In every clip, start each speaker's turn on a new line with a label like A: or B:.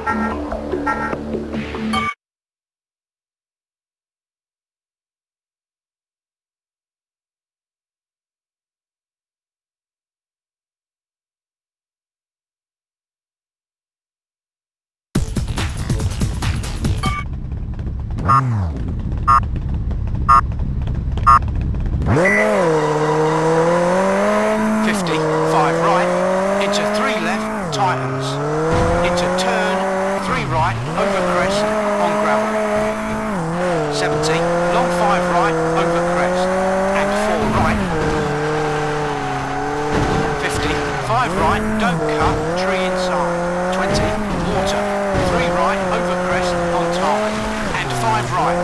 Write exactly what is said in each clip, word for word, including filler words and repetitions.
A: fifty, five right, into three left, tightens. Into turn, three right, over crest, on gravel. seventy, long five right, over crest, and four right. fifty, five right, don't cut, tree inside. twenty, water, three right, over crest, on tarmac, and five right.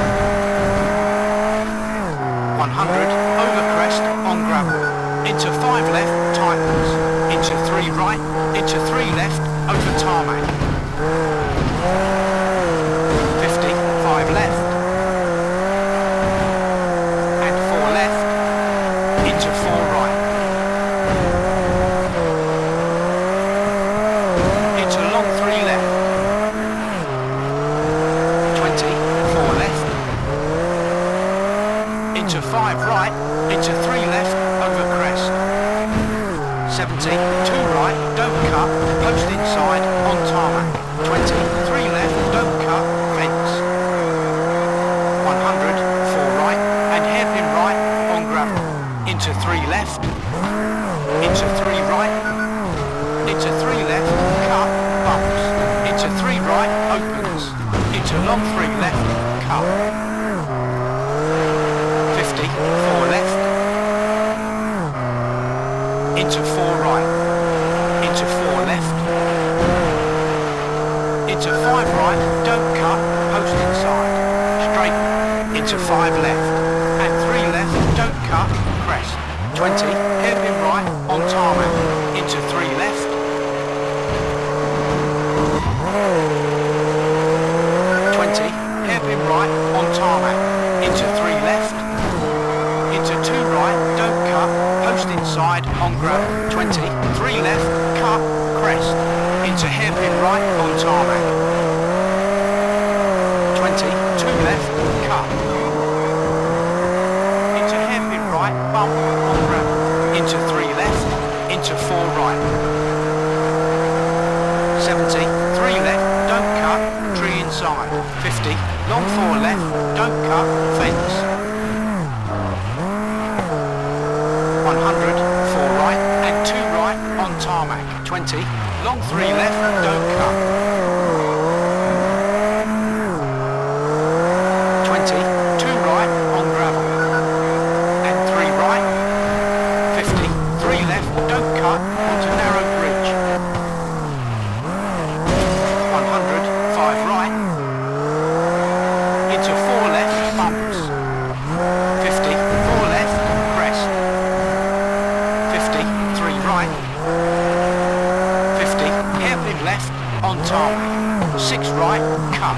A: one hundred, over crest, on gravel. Into five left, tightens. Into three right, into three left, over tarmac. fifty, five left. And four left, into four right. Into long three left. twenty, four left. Into five right, into three left, over crest. seventy, two right, don't cut, post inside, on tarmac. twenty, three left, don't cut, fence. one hundred, four right, and hairpin right, on gravel. Into three left, into three right, into three left, cut, bumps. Into three right, opens. Into long three left, cut. fifty, four left. Into four right, into four left, into five right, don't cut, post inside, straight, into five left, and three left, don't cut, crest, twenty, hairpin right, on tarmac, into three left, twenty, hairpin right, on tarmac, into three left, into two right, don't cut, post inside, on gravel, twenty, three left, cut, crest, into hairpin right, on tarmac, twenty, two left, cut, into hairpin right, bump, on gravel, into three left, into four right, seventy, three left, don't cut, tree inside, fifty, long four left, don't cut, fence, one hundred, four right, and two right, on tarmac, twenty, long three left, don't cut, twenty, two right, on gravel, and three right, fifty, three left, don't cut, onto narrow bridge, one hundred, five right, into four left, bumps, fifty, four left, crest, fifty, three right, fifty, hairpin left, on tarmac, six right, cut.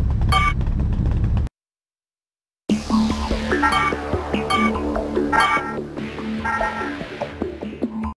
B: Bye.